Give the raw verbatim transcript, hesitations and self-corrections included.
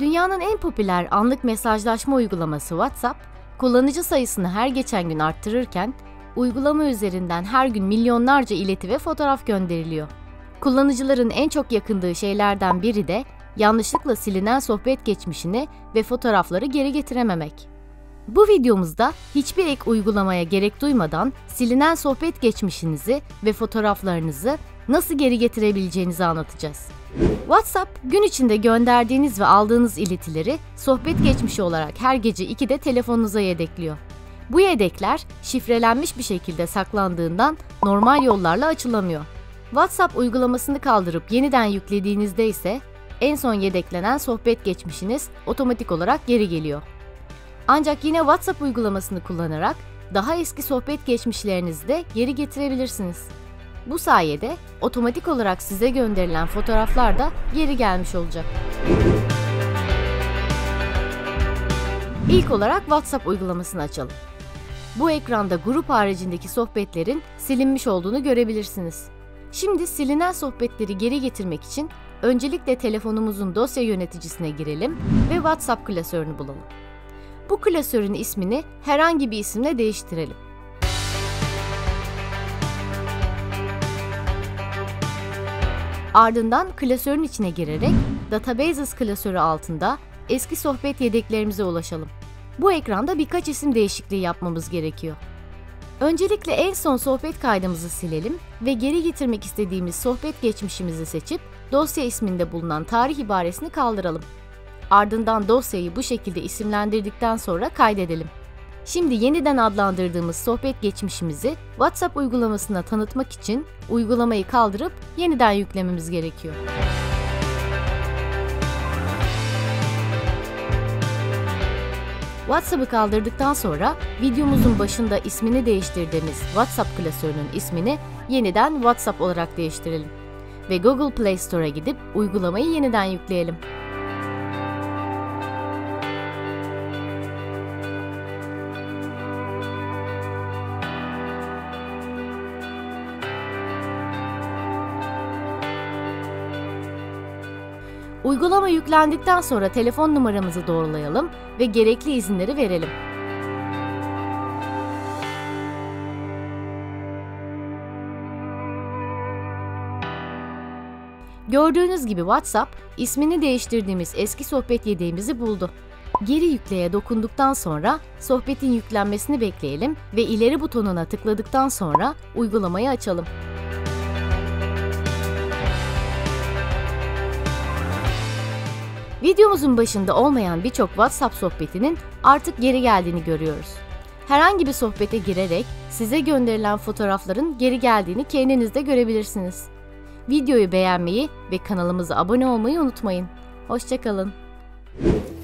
Dünyanın en popüler anlık mesajlaşma uygulaması WhatsApp, kullanıcı sayısını her geçen gün arttırırken, uygulama üzerinden her gün milyonlarca ileti ve fotoğraf gönderiliyor. Kullanıcıların en çok yakındığı şeylerden biri de yanlışlıkla silinen sohbet geçmişini ve fotoğrafları geri getirememek. Bu videomuzda hiçbir ek uygulamaya gerek duymadan silinen sohbet geçmişinizi ve fotoğraflarınızı nasıl geri getirebileceğinizi anlatacağız. WhatsApp, gün içinde gönderdiğiniz ve aldığınız iletileri sohbet geçmişi olarak her gece ikide telefonunuza yedekliyor. Bu yedekler şifrelenmiş bir şekilde saklandığından normal yollarla açılamıyor. WhatsApp uygulamasını kaldırıp yeniden yüklediğinizde ise en son yedeklenen sohbet geçmişiniz otomatik olarak geri geliyor. Ancak yine WhatsApp uygulamasını kullanarak daha eski sohbet geçmişlerinizi de geri getirebilirsiniz. Bu sayede otomatik olarak size gönderilen fotoğraflar da geri gelmiş olacak. İlk olarak WhatsApp uygulamasını açalım. Bu ekranda grup haricindeki sohbetlerin silinmiş olduğunu görebilirsiniz. Şimdi silinen sohbetleri geri getirmek için öncelikle telefonumuzun dosya yöneticisine girelim ve WhatsApp klasörünü bulalım. Bu klasörün ismini herhangi bir isimle değiştirelim. Ardından klasörün içine girerek Databases klasörü altında eski sohbet yedeklerimize ulaşalım. Bu ekranda birkaç isim değişikliği yapmamız gerekiyor. Öncelikle en son sohbet kaydımızı silelim ve geri getirmek istediğimiz sohbet geçmişimizi seçip dosya isminde bulunan tarih ibaresini kaldıralım. Ardından dosyayı bu şekilde isimlendirdikten sonra kaydedelim. Şimdi yeniden adlandırdığımız sohbet geçmişimizi WhatsApp uygulamasına tanıtmak için uygulamayı kaldırıp yeniden yüklememiz gerekiyor. WhatsApp'ı kaldırdıktan sonra videomuzun başında ismini değiştirdiğimiz WhatsApp klasörünün ismini yeniden WhatsApp olarak değiştirelim ve Google Play Store'a gidip uygulamayı yeniden yükleyelim. Uygulama yüklendikten sonra telefon numaramızı doğrulayalım ve gerekli izinleri verelim. Gördüğünüz gibi WhatsApp, ismini değiştirdiğimiz eski sohbet yedeğimizi buldu. Geri yükleye dokunduktan sonra sohbetin yüklenmesini bekleyelim ve ileri butonuna tıkladıktan sonra uygulamayı açalım. Videomuzun başında olmayan birçok WhatsApp sohbetinin artık geri geldiğini görüyoruz. Herhangi bir sohbete girerek size gönderilen fotoğrafların geri geldiğini kendiniz de görebilirsiniz. Videoyu beğenmeyi ve kanalımıza abone olmayı unutmayın. Hoşça kalın.